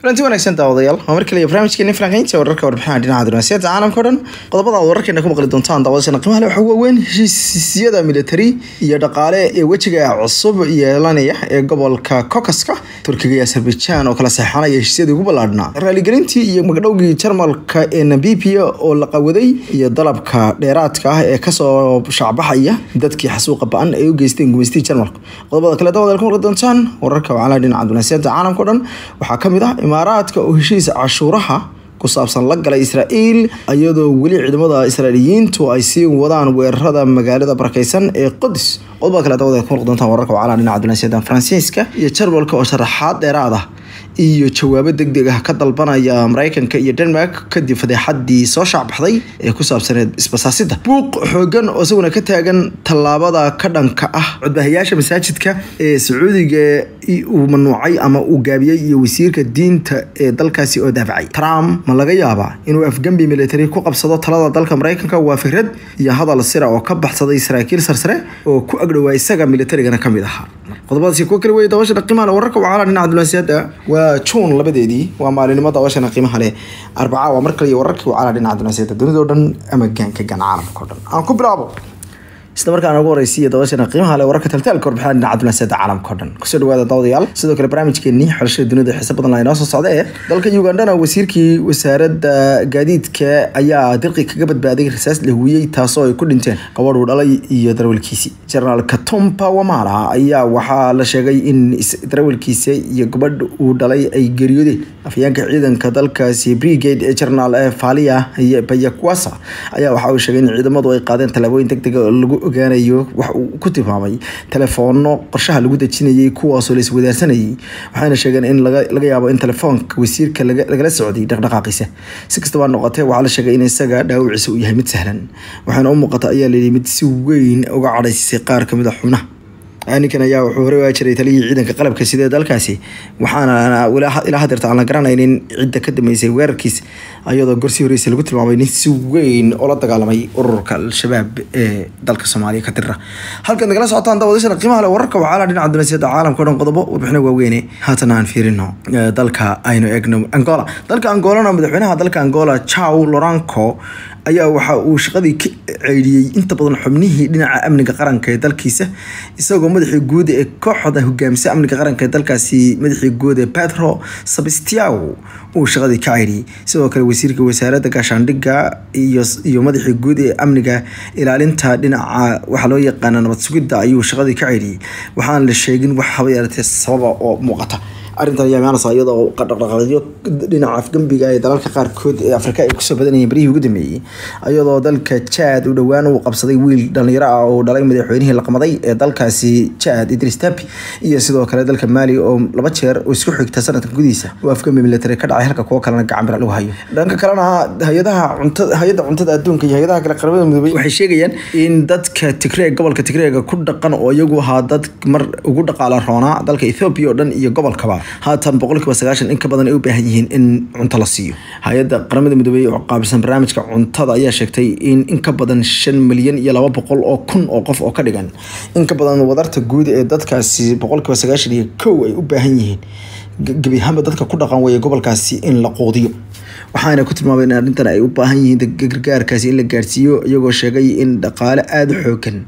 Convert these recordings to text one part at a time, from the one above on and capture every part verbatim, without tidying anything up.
kulanti wanaagsan daawadayaal waa markale barnaamijkeena falanqaynta wararka warbixinaha dhinaca diblomaasiyadda caalamka oo dhan qodobada wararkeena ku maqli doontaan daawadayaasha qiimaha leh waxa waaweyn heshiisyada military iyo dhaqaale ee wajiga cusub yeelanaya ee gobolka Caucasus Turkiga iyo Azerbaijan oo kala saxanaya heshiisyada ugu balaadhnaa raaligelintii iyo magdhowgii Jarmalka ee Namibia oo la qawaday iyo dalabka dheeraadka ah ee kasoo shacbaxaya dadkii xasuuqa ba'an ay u geysteen gumeystii Jarmalka qodobada kale daawadayaal ku maqli doontaan wararka wacala dhinaca diblomaasiyadda caalamka oo dhan waxaa kamid ah imaaraadka oo heshiis cashuuraha ku saabsan la galay Israa'iil ayadoo wali ciidamada Israa'iiliyiintu ay sii wadaan weerarada magaalada barakeysan ee Quds qodobada kale daawadayaal ku maqli doontaan wararka wacala dhinaca diblomaasiyadda Faransiiska iyo Jarmalka oo sharaxaad dheeraad ah iyo jawaabo degdeg ah ka dalbanaya Mareykanka iyo Denmark kadib fadeexadii soo shacbaxday ee ku saabsaneed isbasaasidda buuq xoogan oo isaguna ka taagan tallaabada ka dhanka ah codbahayaasha masaajidka ee Sacuudiga uu mamnuucay ama uu gaabiyay iyo wasiirka diinta ee dalkaasi oo daafacay Trump ma laga yaabaa inuu afgambi military ku qabsado talada dalka Mareykanka waa fikrad iyo hadal sira oo ka baxsaday saraakiil sarsare oo ku agdhow isaga militarigana kamid ahaa qodobadaasi ku kala weey daawashada qiimaha wararka wacala dhinaca diblomaasiyadda waa June labadeedii waa maalinimo daawashada qiimaha leh Arbaca waa markale wararka wacala dhinaca diblomaasiyadda dunida oo dhan ama gaanka gan caalamka oo dhan aan ku bilaabo isla markaan ugu horeysiiyay daawashada qiimaha leh wararka taltaalka warbixinaha dhinaca diblomaasiyadda caalamka oo dhan kusoo dhawaada daawadayaal sidoo kale barnaamijkeennii xulashada dunida xisaab badan la inoo soo socda ee dalka Uganda wasiirkii wasaaradda gaadiidka ayaa dirqi kaga badbaaday rasaas la huwiyay taasoo ay ku dhinteen gabadh uu dhalay iyo darawalkiisi General Katumba Wamala ayaa waxaa la sheegay in darawalkiisa iyo gabadh uu dhalay ay geeriyoodeen afyaanka ciidanka dalkaasi Brigade ee General Falia Bayakwasa ayaa waxa uu sheegay in ciidamadu ay qaadeen talaabooyin degdeg ah lagu ogaanayo wax uu ku tilmaamay telefoonno qorshaha lagu dajinayay kuwaas oo la iswadaarsanayay waxaana sheegeen in laga laga yaabo in telefoonka wasiirka laga la socday dhaqdhaqaaqiisa si kastaba noqotay waxa la sheegay in isaga dhaawiciisa uu yahay mid sahlan waxaana u muuqata ayaa la yiri mid si weyn uga cadhaysay qaar kamid ah xubnaha ninkan ayaa wuxuu hore u jiray taliyay ciidanka qalabka sida dalkaasi waxaana ilaa hadeerta aan la garanaynin cidda ka dambeysay weerarkiis ayadoo gorsi horeysa lagu tilmaamay nin si weyn oo la dagaalamay ururka al-shabaab ee dalka Soomaaliya ka tirra halkan nagala socotaan daawadayaasha qiimaha leh wararka wacala dhinaca diblomaasiyadda caalamka oo dhan qodobo warbixino waaweyn haatan aan fiirino dalka aynu eegno Angola dalka Angola madaxweynaha dalka Angola João Lourenço ayaa waxa uu shaqadii ka ceyriyay inta badan xubnihii dhinaca amniga qaranka ee dalkiisa isagoo madaxii guud ee kooxda hogaamisa amniga qaranka ee dalkaasi madaxii guud ee Pedro Sebastião uu shaqadii ka ceyriyay sidoo kale wasiirka wasaaradda gaashaandhigga iyo iyo madaxii guud ee amniga ilaalinta dhinaca waxa loo yaqaan nabad sugidda ayuu shaqadii ka ceyriyay waxaan la sheegin wax haba yaratay sabab oo muuqata arrintan ayaa maana sayado qadqaqaaqyo dhinaca afgambiga ee dalalka qaarkood ee Afrika ay ku soo badanayeen barihii ugu dambeeyay ayadoo dalka Chad uu dhawaan uu qabsaday wiil dhalinyaro ah oo dhalay madaxweynihii la qamaday ee dalkaasi Chad Idris Deby iyo sidoo kale dalka Mali oo laba jeer oo isku xigta sanadka gudihiisa oo afgambi military ka dhacay halka kuwa kalena gacan bir lagu hayo dhanka kalena hay'adaha cuntada hay'adda cuntada adduunka iyo hay'adaha kale qaramada midoobay waxay sheegayaan in dadka Tigray gobolka Tigray ku dhaqan oo iyagu ahaa dad mar ugu dhaqaale roona dalka Ethiopia oo dhan iyo gobolkaba haatan boqolkiiba sagaashan in ka badan ay u baahan yihiin in cunto la siiyo hay'adda qaramada midoobay oo qaabilsan barnaamijka cuntada ayaa sheegtay in in ka badan shan milyan iyo laba boqol oo kun oo qof oo ka dhigan in ka badan wadarta guud ee dadkaasi boqolkiiba sagaashan iyo kow ay u baahan yihiin gabi ahaanba dadka ku dhaqan way gobolkaasi in la qoodiyo waxaana ku tilmaamay in arrintan ay u baahan yihiin gargaarkaasi in la gaarsiiyo iyagoo sheegay in dhaqaale aad u xoogan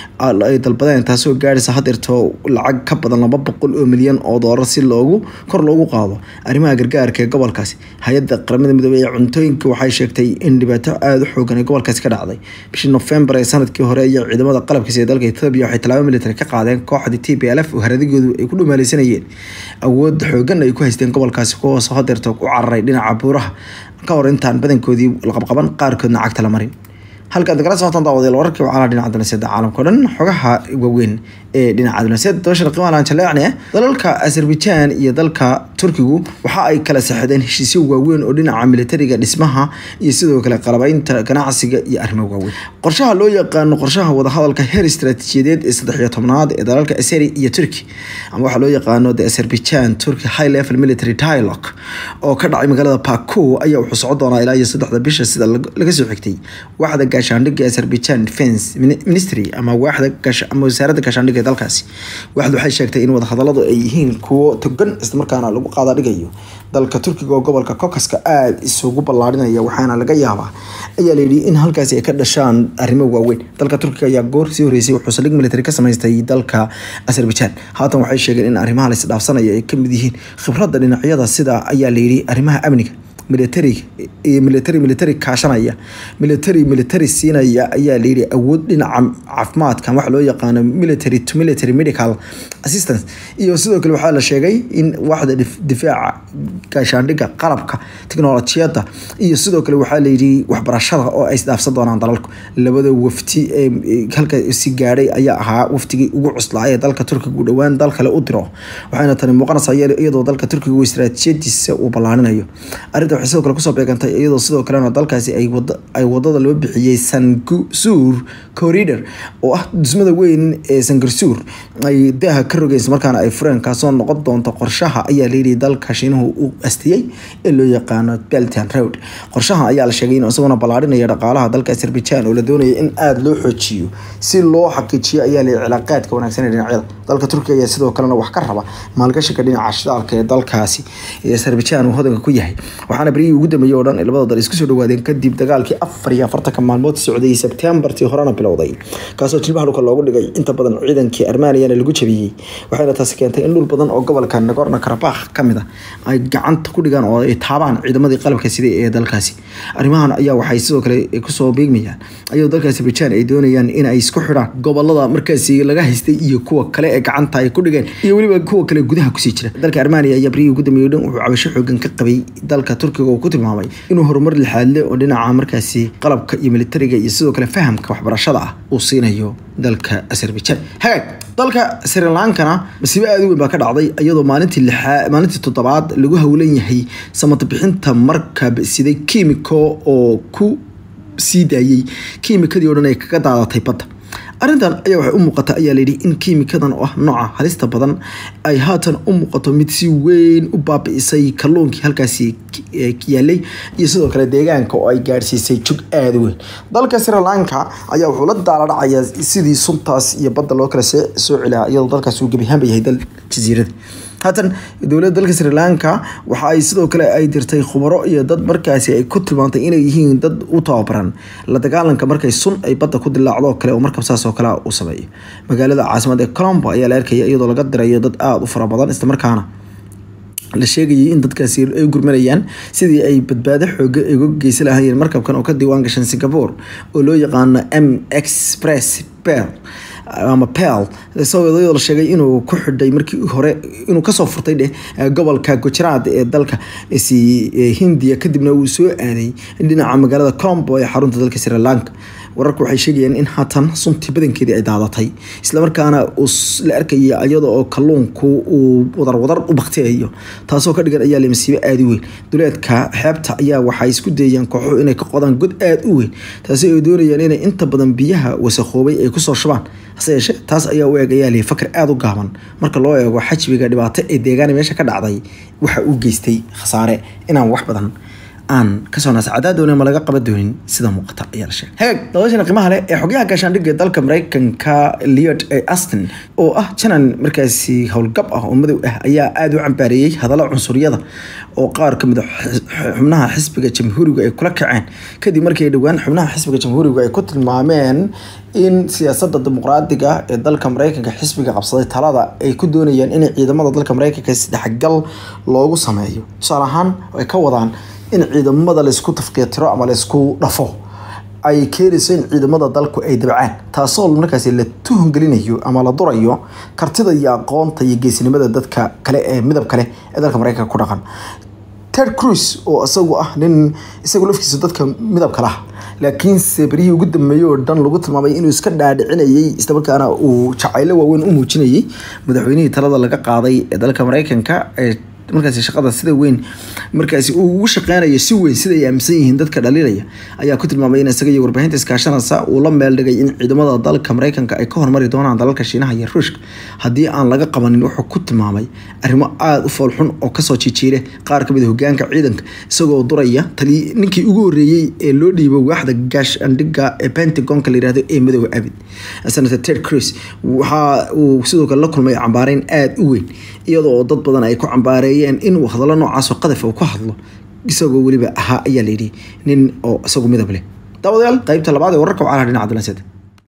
ay dalbadeen taasoo gaaraysa hadeerto lacag ka badan laba boqol oo milyan oo doolar si loogu kor loogu qaado arrimaha gargaarka ee gobolkaasi hay'adda qaramada midoobay ee cuntooyinka waxay sheegtay in dhibaato aad u xoogan ee gobolkaasi ka dhacday bishii November ee sanadkii hore iyo ciidamada qalabka sida dalka Ethiopia waxay talaabo military ka qaadeen kooxda T P L F oo haradigoodu ay ku dhumaalaysanayeen awood xoogan ay ku haysteen gobolkaasi kuwaas oo hadeerto u cararay dhinaca buuraha ka hor intaan badankoodii la qabqaban qaarkoodna cagta la marin halka dagala socotaan daawadayaal wararka wacala dhinaca diblomaasiyadda caalamka oo dhan xogaha waaweyn ee dhinaca diblomaasiyadda doorashada qiimaha laan jaleecnay dalalka Azerbaijan iyo dalka Turkigu waxa ay kala saxdeen heshiisyo waaweyn oo dhinaca militariga dhismaha iyo sidoo kale qalabaynta ganacsiga iyo arrimaha waaweyn qorshaha loo yaqaan qorshaha wada hadalka heer istiraatiijiyadeed ee saddex iyo tobnaad ee dalalka Azeri iyo Turki ama waxa loo yaqaan the Azerbaijan Turkey High Level Military Dialogue oo ka dhacay magaalada Baku ayaa wuxuu socon doonaa ilaa iyo saddexda bisha sida laga soo xigtay waxda gaashaandhigga Azerbaijan Defense Ministry ama waxda gaasha ama wasaaradda gaashaandhigga dalkaasi waxdu waxay sheegtay in wada hadalladu ay yihiin kuwo togan isla markaana lagu lagu qaada dhigayo dalka Turkiga oo gobolka Caucasus aad isugu ballaarinaya waxaana laga yaabaa ayaa la yiri in halkaas ay ka dhashaan arrimo waaweyn dalka Turkiga ayaa goor sii horeysay wuxuu saldhig military ka sameystay dalka Azerbaijan haatan waxay sheegeen in arrimaha la isdhaafsanaya ay ka mid yihiin khibradda dhinacyada sida ayaa la yiri arrimaha amniga military military military kaashanaya military military siinaya ayaa la yiri awood dhinaca caafimaadka wax loo yaqaan military to military medical assistance iyo sidoo kale waxa la sheegay in waaxda difaaca gaashaandhigga qalabka tiknoolajiyada iyo sidoo kale waxa la yiri waxbarashada oo ay isdhaafsan doonaan dalalku labada wafti ee halka si gaaray ayaa ahaa waftigii ugu cuslaa ee dalka Turkiga u dhawaan dal kale u diro waxaana tani muuqanaysaa iyadoo dalka Turkiga uu istiraatiijiyadiisa u ballaarinayo arrinta waxay sidoo kale kusoo beegantay iyadoo sidoo kalena dalkaasi ay wada ay wadada loo bixiyay Sangursur corridor oo ah dhismada weyn ee Sangursur ay daaha ka rogayso markaana ay fureen kaasoo noqon doonto qorshaha ayaa la yiri dalka Shiinaha uu astiyay ee loo yaqaan Belt and Road qorshaha ayaa la sheegay in isaguna ballaarinaya dhaqaalaha dalka Azerbaijan oo la doonayo in aad loo xoojiyo si loo xaqiijiyo ayaa la cilaaqaadka wanaagsan ee dhinacyada dalka Turkiga ayaa sidoo kalena wax ka raba maalgashiga dhinaca shidaalka ee dalkaasi ee Azerbaijan uu hodanka ku yahay waxaana bari ugu dambeeyay oo dhan labada dal isku soo dhawaadeen kadib dagaalkii afar iyo afartan maalmood socday September-tii horena bilowday kaasoo jilbaha dhulka loogu dhigay inta badan ciidankii Armenia lagu jabiyay waxayna taas keentay in dhul badan oo gobolka Nagorno-Karabakh kamid ah ay gacanta ku dhigaan oo ay taabaan ciidamadii qalabka sida ee dalkaasi arrimahan ayaa waxay sidoo kale ku soo beegmayaan ayuu dalka Azerbaijan ay doonayaan in ay isku xidhaan gobolada markaasi laga haystay iyo kuwa kale ee gacanta ay ku dhigeen iyo waliba kuwa kale gudaha ku sii jira dalka Armenia ayaa bari ugu dambeeyay dhan wuxuu cabasho xoogan ka qabay dalka Turkiga oo ku tilmaamay inuu horumar lixaad leh oo dhinaca markaasi qalabka iyo militariga iyo sidoo kale fahamka waxbarashada ah uu siinayo dalka Azerbaijan hagaag dalka Sri Lanka masiibo aad u weyn baa ka dhacday iyadoo maalintii lixaad maalintii toddobaad lagu hawlan yahay samata bixinta markab siday kiimiko oo ku sii daayay kiimikadii oo dhan ay kaga daadatay badda arrintan ayaa waxay u muuqata ayaa la yiri in kiimikadan oo ah nooca halista badan ay haatan u muuqato mid si weyn u baabi'isay kalluunkii halkaasi yaalay iyo sidoo kale deegaanka oo ay gaarsiisay jug aad u weyn dalka Sri Lanka ayaa wuxuu la daalacaya sidii suntaas iyo badda loo kala soo celiyaa iyadoo dalkaas uu gabi ahaan yahay dal jasiirad haatan dowladda dalka Sri Lanka waxa ay sidoo kale ay dirtay khubaro iyo dad markaasi ay ku tilmaantay inay yihiin dad u tababaran la dagaalanka markay sun ay badda ku dilaacdo kale oo markab saas oo kale u sameeyo magaalada caasimadda ee Colombo ayaa la arkayay iyadoo laga dirayo dad aad u fara badan isla markaana la sheegayay in dadkaasi ay gurmanayaan sidii ay badbaado xoog uga geysan lahaayeen markabkan oo ka diiwaan gashan Singapore oo loo yaqaan M Express Pearl ama Pearl soo la sheegay inuu ku xidhay markii hore inuu ka soo furtay gobolka Gujarat ee dalka si Hindiya kadibna uu soo aaday dhinaca magaalada Colombo ee xarunta dalka Sri Lanka wararku waxay sheegayeen in haatan suntii badankeedii ay daadatay isla markaana uu la arkayay iyadoo oo kalluunku uu wadar wadar u baqteeyo taasoo ka dhigan ayaa la masiibo aad u weyn duleedka xeebta ayaa waxay isku dayayaan kooxo inay ka qodaan god aad u weyn taasoo ay doonayaan inay inta badan biyaha wasakhoobay ay ku soo shubaan hase yeeshee taas ayaa u eegaya leh fakar aad u gaaban marka loo eego xajmiga dhibaato ee deegaanka meesha ka dhacday waxa uu geystay khasaare inaan wax badan aan ka soo naasacadaadona ma laga qaban doonin sida muuqata ayaa la sheegay hagaag dabashana qiimaha leh ee xogyaha gaashaandhigga dalka Mareykanka Lloyd Austin oo ah janan markaasi howlgab ah oo madow ah ayaa aad u cambaareeyay hadallo cunsuriyada oo qaar ka mid ah xubnaha xisbiga jamhuuriga ay kula kaceen kadib markii dhawaan xubnaha xisbiga jamhuuriga ay ku tilmaameen in siyaasadda dimuqraadiga ee dalka Mareykanka xisbiga qabsaday talada ay ku doonayaan in ciidamada dalka Mareykanka isdhexgal loogu sameeyo tusaale ahaan ay ka wadaan in ciidamada la isku tafqiitiro ama la isku dhafo ay keenayso in ciidamada dalku ay dabcaan taasoo markaasi la tuhun gelinayo ama la durayo kartida iyo aqoonta iyo geesinimada dadka kale ee midab kale ee dalka Mareykanka ku dhaqan Ted Cruz oo asagu ah nin isagu lafkiisa dadka midab kale ah laakiin sabrihii ugu dambeeyay oo dhan lagu tilmaamay inuu iska dhaadhicinayay isla markaana uu jacayl waaweyn u muujinayay madaxweynihii talada laga qaaday ee dalka Mareykanka ee markaasi shaqada sida weyn markaasi uu ugu shaqeynayo si weyn sida ay aaminsan yihiin dadka dhalinaya ayaa ku tilmaamay in isaga iyo warbaahinta iskaashanaysa uu la meel dhigay in ciidamada dalka Mareykanka ay ka hormari doonaan dalalka Shiinaha iyo Ruushka haddii aan laga qabanin wuxuu ku tilmaamay arrimo aad u foolxun oo ka soo jijiire qaar ka mid ah hoggaanka ciidanka isagoo duraya tali ninkii ugu horeeyay ee loo dhiibay waaxda gaashaandhigga ee Pentagon-ka la yiraahdo ee Midowga Abid Senator Ted Cruz waxa uu sidoo kale la kulmay cambaareyn aad u weyn iyadoo dad badan ay ku cambaareen eedeeyeen inuu hadallo noocaas oo qadaf uu ku hadlo isagoo weliba ahaa ayaa la yidhi nin oo isagu midab leh daawadayaal qaybta labaad ee wararka wacalaha dhinaca dunaasiyada